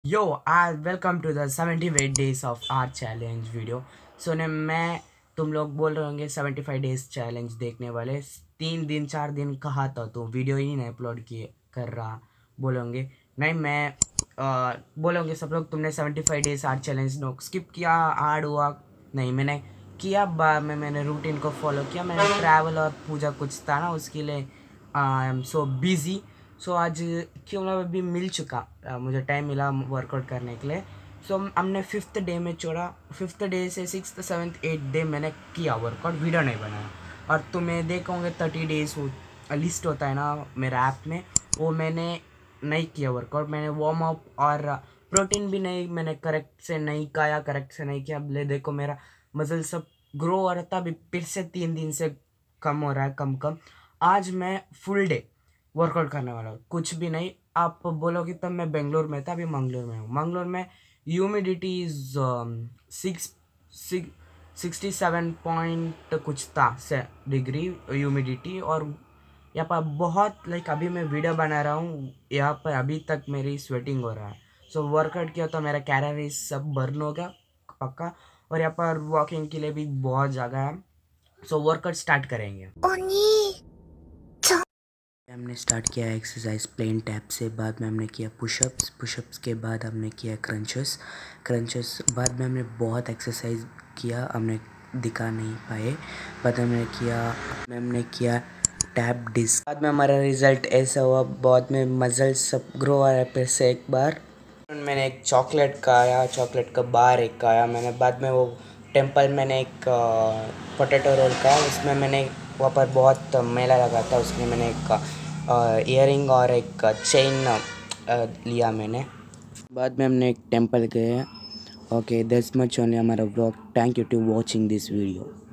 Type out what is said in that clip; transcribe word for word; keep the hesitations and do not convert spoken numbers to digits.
यो आज welcome to the seventy five days of hard challenge video. So ने मैं तुम लोग बोल रहे होंगे सेवेंटी फाइव डेज चैलेंज देखने वाले। तीन दिन चार दिन कहा था तो वीडियो ही नहीं अपलोड किए कर रहा बोलोगे। नहीं मैं आ, बोलोगे सब लोग तुमने seventy five days hard challenge no skip किया आड़ हुआ। नहीं मैंने किया बाद में मैंने रूटीन को फॉलो किया। मैंने ट्रैवल और पूजा कुछ था ना उसके लिए आई एम सो बिजी। सो आज क्यों ना अभी मिल चुका आ, मुझे टाइम मिला वर्कआउट करने के लिए। सो हमने फिफ्थ डे में छोड़ा। फिफ्थ डे से सिक्स सेवन्थ एट डे मैंने किया वर्कआउट, वीडियो नहीं बनाया। और तुम्हें देखोगे थर्टी डेज वो लिस्ट होता है ना मेरा ऐप में, वो मैंने नहीं किया वर्कआउट। मैंने वार्म अप और प्रोटीन भी नहीं मैंने करेक्ट से नहीं खाया, करेक्ट से नहीं किया। ले देखो मेरा मसल सब ग्रो हो रहा था, अभी फिर से तीन दिन से कम हो रहा है, कम कम। आज मैं फुल डे वर्कआउट करने वाला हूँ, कुछ भी नहीं। आप बोलोगे तब मैं बेंगलोर में था, अभी मंगलोर में हूँ। मंगलोर में humidity is six sixty seven point कुछ था से डिग्री ह्यूमिडिटी। और यहाँ पर बहुत लाइक अभी मैं वीडियो बना रहा हूँ, यहाँ पर अभी तक मेरी स्वेटिंग हो रहा है। सो वर्कआउट किया तो मेरा कैलोरीज सब बर्न होगा पक्का। और यहाँ पर वॉकिंग के लिए भी बहुत जगह है। सो वर्कआउट स्टार्ट करेंगे। हमने स्टार्ट किया एक्सरसाइज प्लेन टैप से, बाद में हमने किया पुशअप्स, पुशअप्स के बाद हमने किया क्रंचेस, क्रंचेस बाद में हमने बहुत एक्सरसाइज किया, हमने दिखा नहीं पाए। बाद में हमने किया हमने किया टैप डिस्क। बाद में हमारा रिजल्ट ऐसा हुआ, बहुत में मसल सब ग्रो हो रहा है फिर से एक बार। मैंने एक चॉकलेट खाया, चॉकलेट का बार एक खाया मैंने। बाद में वो टेम्पल मैंने एक पोटैटो रोल खाया, उसमें मैंने वहाँ पर बहुत मेला लगा था, उसमें मैंने एक इयरिंग और एक चेन लिया मैंने। बाद में हमने एक टेम्पल गए। ओके दैट्स मच ओनली हमारा vlog. Thank you to watching this video.